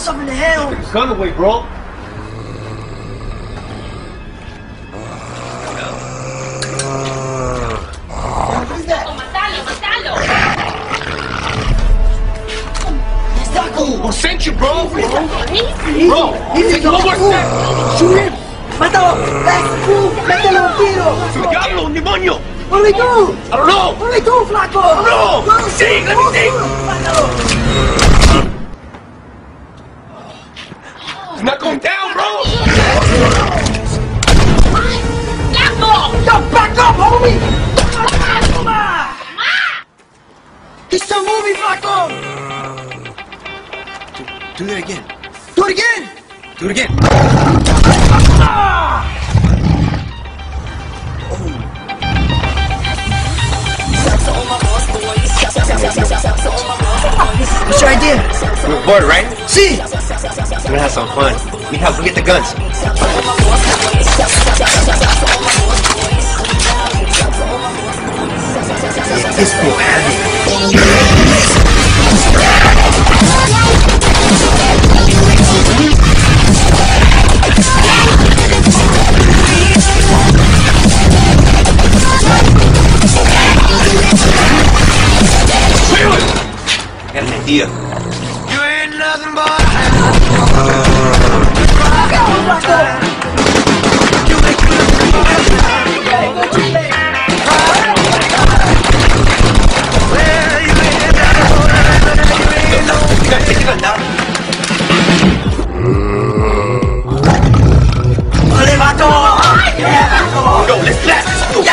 something in the hell. Take his gun away, bro. What is that? Matalo! Who sent you, bro? Easy, Take one more step. Shoot him. Mátalo. That's cool. Métele un tiro. ¡Su diablo, un demonio! What do we do? I don't know. What do we do, flaco? No! Sí, let me think. Mátalo. It's not going down, bro. Yo, back up, homie. Come on. He's still moving, flaco. Do that again. Do it again. Do it again. What's your idea? We're bored, right? See. We're gonna have some fun. We help. We get the guns. It's I got an idea. You ain't nothing but Go, let's blast. Go.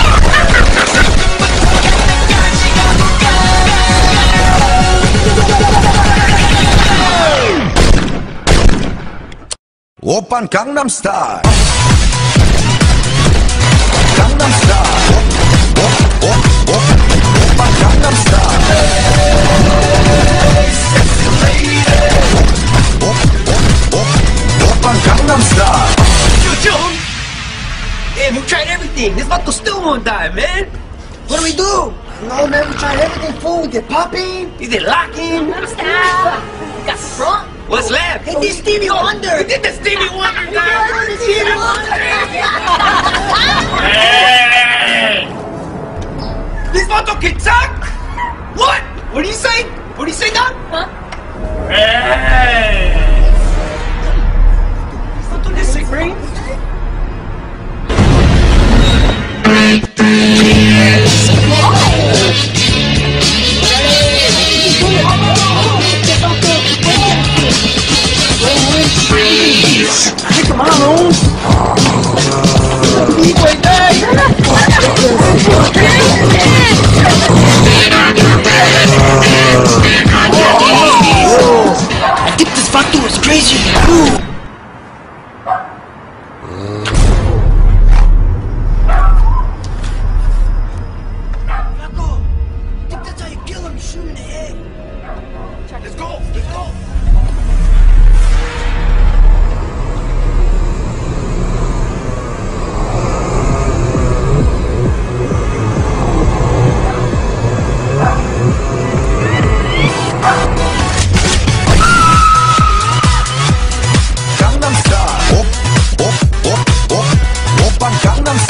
Oppan Gangnam Style. Gangnam Style. Oppan Gangnam Style. Sexy lady. Oppan Gangnam Style. Joe. Damn, you tried everything. This vato still won't die, man. what do we do? No, man, we tried everything, fool. We did popping. You did locking. Got front. What's left? Hey, this Stevie Wonder. We did the Stevie Wonder, guys. Stevie Wonder. Hey! This vato can talk? What? What do you say? What do you say, Doc? Huh? Hey! This vato just say brain? Hey, come on, home. I think this vato is crazy. Flaco, I think that's how you kill him. You shoot him in the head. Let's go! Let's go! Gangnam Style. Oppan Gangnam Style.